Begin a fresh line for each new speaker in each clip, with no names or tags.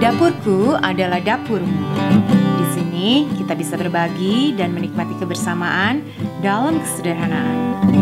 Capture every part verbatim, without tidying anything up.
Dapurku adalah dapurmu. Di sini kita bisa berbagi dan menikmati kebersamaan dalam kesederhanaan.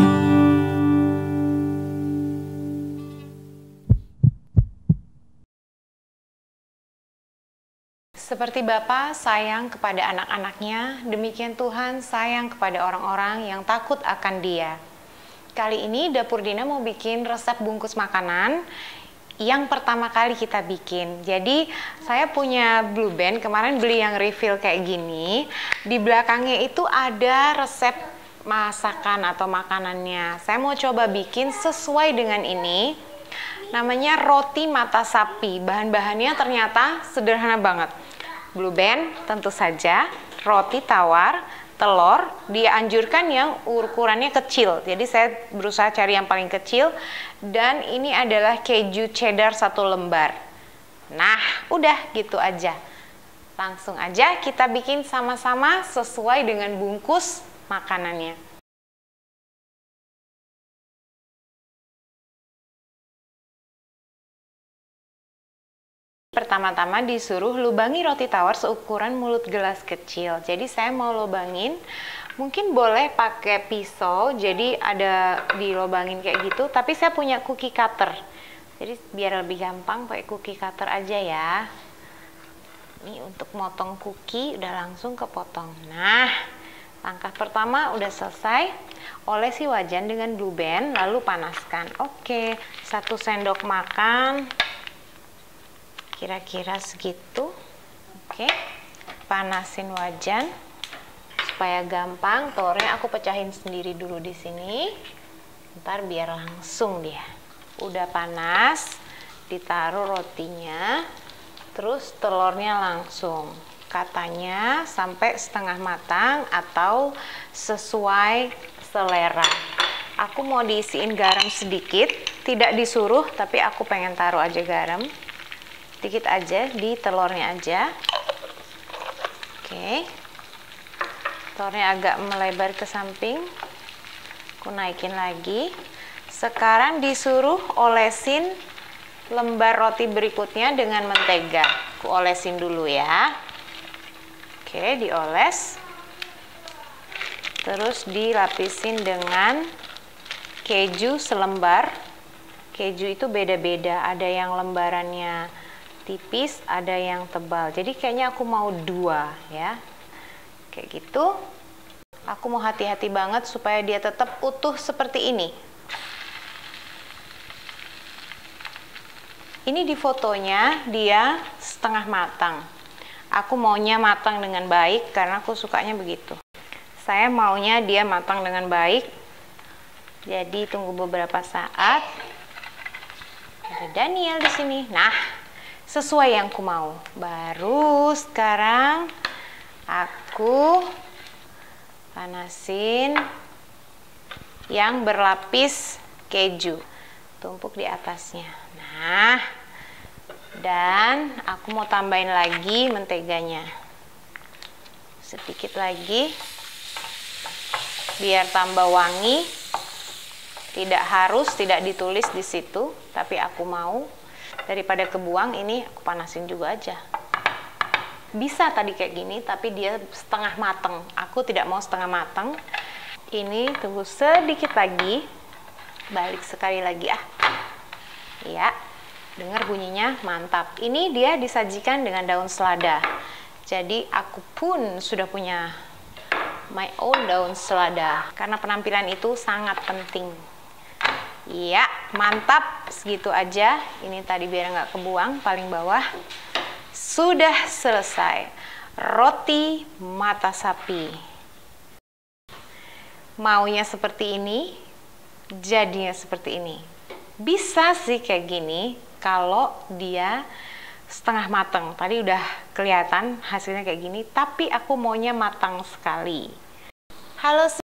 Seperti Bapa sayang kepada anak-anaknya, demikian Tuhan sayang kepada orang-orang yang takut akan Dia. Kali ini Dapur Dina mau bikin resep bungkus makanan yang pertama kali kita bikin. Jadi saya punya Blue Band, kemarin beli yang refill kayak gini. Di belakangnya itu ada resep masakan atau makanannya. Saya mau coba bikin sesuai dengan ini. Namanya roti mata sapi. Bahan-bahannya ternyata sederhana banget. Blue Band tentu saja, roti tawar, telur, dianjurkan yang ukurannya kecil. Jadi saya berusaha cari yang paling kecil. Dan ini adalah keju cheddar satu lembar. Nah, udah gitu aja. Langsung aja kita bikin sama-sama sesuai dengan bungkus makanannya. Pertama-tama disuruh lubangi roti tawar seukuran mulut gelas kecil. Jadi saya mau lubangin, mungkin boleh pakai pisau, jadi ada dilobangin kayak gitu. Tapi saya punya cookie cutter, jadi biar lebih gampang pakai cookie cutter aja ya. Ini untuk motong cookie udah langsung kepotong. Nah, langkah pertama udah selesai. Olesi wajan dengan Blue Band, lalu panaskan. Oke, satu sendok makan. Kira-kira segitu. Oke, panasin wajan supaya gampang. Telurnya aku pecahin sendiri dulu di sini. Ntar biar langsung dia. Udah panas, ditaruh rotinya, terus telurnya langsung. Katanya sampai setengah matang atau sesuai selera. Aku mau diisiin garam sedikit, tidak disuruh, tapi aku pengen taruh aja garam. Sedikit aja di telurnya aja. Oke, telurnya agak melebar ke samping, aku naikin lagi. Sekarang disuruh olesin lembar roti berikutnya dengan mentega. Aku olesin dulu ya. Oke, dioles, terus dilapisin dengan keju selembar. Keju itu beda-beda, ada yang lembarannya tipis, ada yang tebal. Jadi kayaknya aku mau dua ya. Kayak gitu. Aku mau hati-hati banget supaya dia tetap utuh seperti ini. Ini di fotonya dia setengah matang. Aku maunya matang dengan baik karena aku sukanya begitu. Saya maunya dia matang dengan baik. Jadi tunggu beberapa saat. Ada Daniel di sini. Nah, sesuai yang aku mau. Baru sekarang aku panasin yang berlapis keju, tumpuk di atasnya. Nah, dan aku mau tambahin lagi menteganya sedikit lagi biar tambah wangi. Tidak harus, tidak ditulis di situ, tapi aku mau. Daripada kebuang, ini aku panasin juga aja. Bisa tadi kayak gini, tapi dia setengah mateng. Aku tidak mau setengah mateng. Ini tunggu sedikit lagi. Balik sekali lagi ah. Ya, dengar bunyinya mantap. Ini dia disajikan dengan daun selada. Jadi aku pun sudah punya my own daun selada. Karena penampilan itu sangat penting. Ya, mantap, segitu aja. Ini tadi biar nggak kebuang, paling bawah. Sudah selesai. Roti mata sapi. Maunya seperti ini, jadinya seperti ini. Bisa sih kayak gini, kalau dia setengah matang. Tadi udah kelihatan hasilnya kayak gini, tapi aku maunya matang sekali. Halo